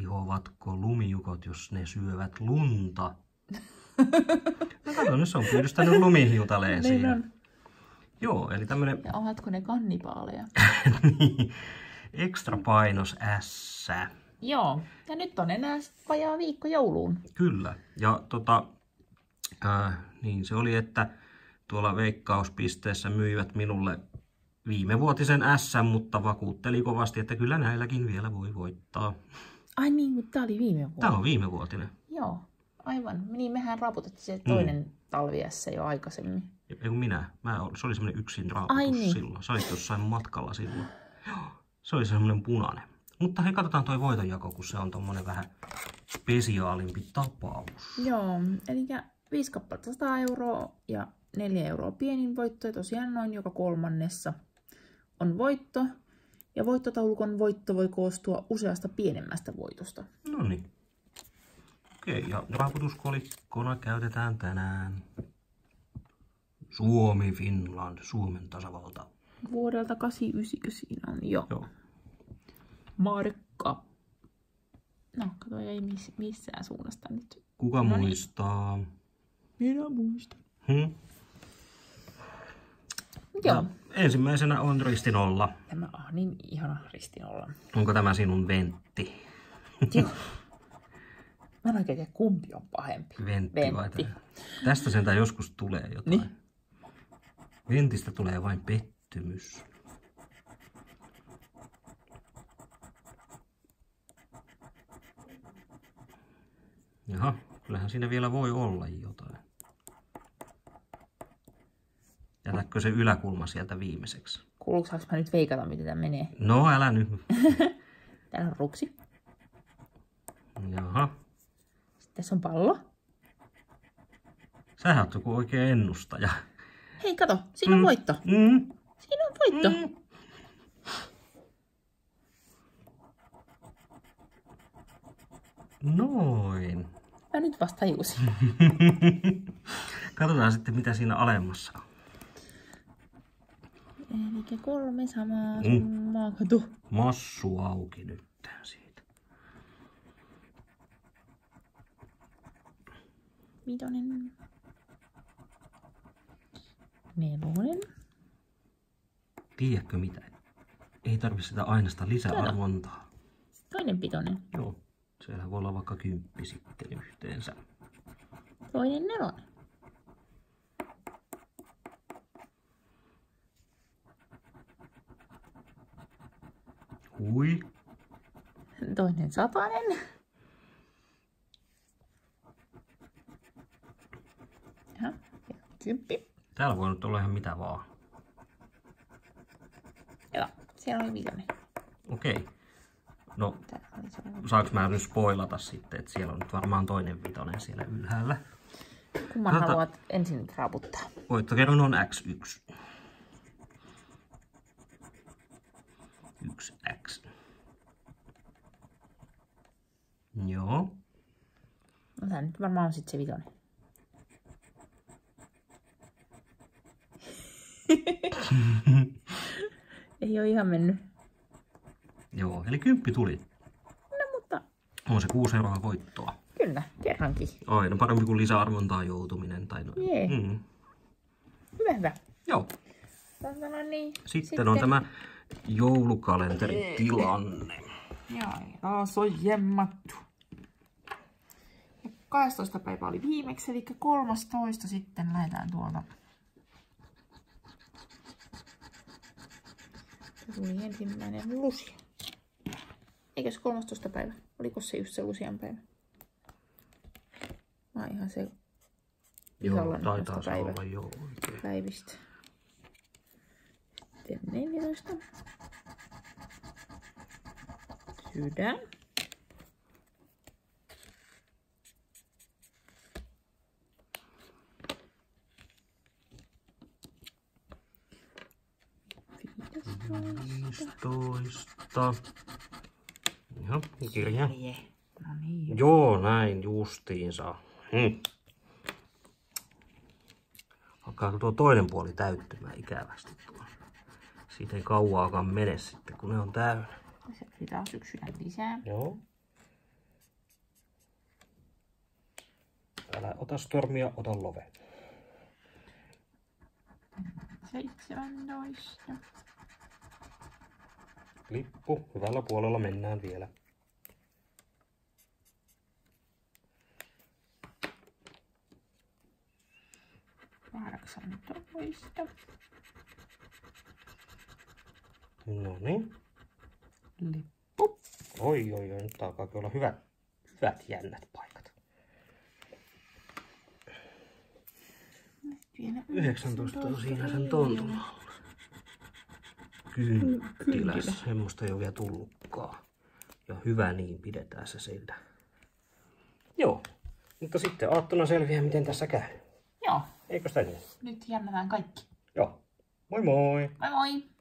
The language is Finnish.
Hajoavatko lumiukot, jos ne syövät lunta? No kato, nyt se on pyydystänyt lumihiutaleen siinä. On. Joo, eli tämmönen... Ja ovatko ne kannibaaleja? Niin, ekstra painos S. Joo, ja nyt on enää vajaa viikko jouluun. Kyllä, ja niin se oli, että tuolla veikkauspisteessä myivät minulle viimevuotisen S, mutta vakuutteli kovasti, että kyllä näilläkin vielä voi voittaa. Ai niin, mutta tää oli viime vuonna. Tämä on viimevuotinen. Joo, aivan. Niin mehän raputettiin se toinen talvi S jo aikaisemmin. Ei kun se oli semmonen yksin raaputus niin. silloin. Sä olit jossain matkalla silloin. Joo, se oli semmonen punainen. Mutta hei, katsotaan toi voitonjako, kun se on tommonen vähän spesiaalimpi tapaus. Joo, eli 5 kappaletta 100 € ja 4 € pienin voitto. Ja tosiaan noin joka kolmannessa on voitto. Ja voittotaulukon voitto voi koostua useasta pienemmästä voitosta. No niin. Okei, ja raaputuskolikkona käytetään tänään Suomi, Finland, Suomen tasavalta. Vuodelta 89 siinä on jo. Joo. Markka. No, kato, ei missään suunnasta nyt. Kuka muistaa? Minä muistan. Joo. No, ensimmäisenä on ristinolla. Tämä on niin ihana ristinolla. Onko tämä sinun ventti? Joo. Mä en oikein tiedä, kumpi on pahempi. Ventti. Vai tästä sentään joskus tulee jotain. Niin. Ventistä tulee vain pettymys. Jaha, kyllähän siinä vielä voi olla jotain. Jätätkö se yläkulma sieltä viimeiseksi? Kuuluuko mä nyt veikata, miten tämä menee? No, älä nyt. Täällä on ruksi. Jaha. Sitten tässä on pallo. Sähän oot joku oikein ennustaja. Hei, kato, siinä on voitto. Siinä on voitto. Noin. Mä nyt vasta tajusin. Katsotaan sitten, mitä siinä alemmassa on. Eli 3 samaa summaa. Kato. Massu auki nyt siitä. 5. 4. Tiedätkö mitä? Ei tarvitse sitä aineesta lisäarvontaa. Toinen 5. Joo. Siellä voi olla vaikka 10 sitten yhteensä. Toinen 4. Hui. Toinen 100. Ja 10. Täällä voi nyt olla ihan mitä vaan. Joo, siellä oli 5. Okei. No, saanko mä nyt spoilata sitten, että siellä on nyt varmaan toinen 5 siellä ylhäällä. Kumman haluat ensin raaputtaa? Voittokerron on X1. 1X. Joo. No tää nyt varmaan on sitten se 5. Ei oo ihan mennyt. Joo, eli 10 tuli. No mutta... On se 6 € voittoa. Kyllä, kerrankin. Oi, no parempi kuin lisäarvontaan joutuminen. Tai no. Jee. Hyvä, hyvä. Joo. Niin. Sitten on tämä joulukalenteritilanne. Joo, se on jemmattu. 12. päivä oli viimeksi, eli 13. sitten lähdetään tuolta. Tuli ensimmäinen Lucia. Eikös 13. päivä? Oliko se just se Lucian päivä? Mä ihan se Joo, taitaa olla joo. Päivistä. Sitten 14. Sydän. Viisitoista. Joo, kirja. No niin. Joo, näin justiinsa. Alkaa tuo toinen puoli täyttymään ikävästi tuossa. Siitä ei kauaakaan mene sitten, kun ne on täynnä. Se taas yksi sydän lisää. Joo. Älä ota stormia, ota love. 17. Lippu, hyvällä puolella mennään vielä. No niin. Lippu. Oi, nyt alkaakin olla hyvät jännät paikat. Vielä 19 on siinä sen tontun alla. Kynttiläs, semmoista ei ole vielä tullutkaan. Ja hyvä niin, pidetään se sillä. Joo, mutta sitten aattona selviää, miten tässä käy. Joo. Eikö sitä niin? Nyt jännätään kaikki. Joo. Moi moi! Moi moi!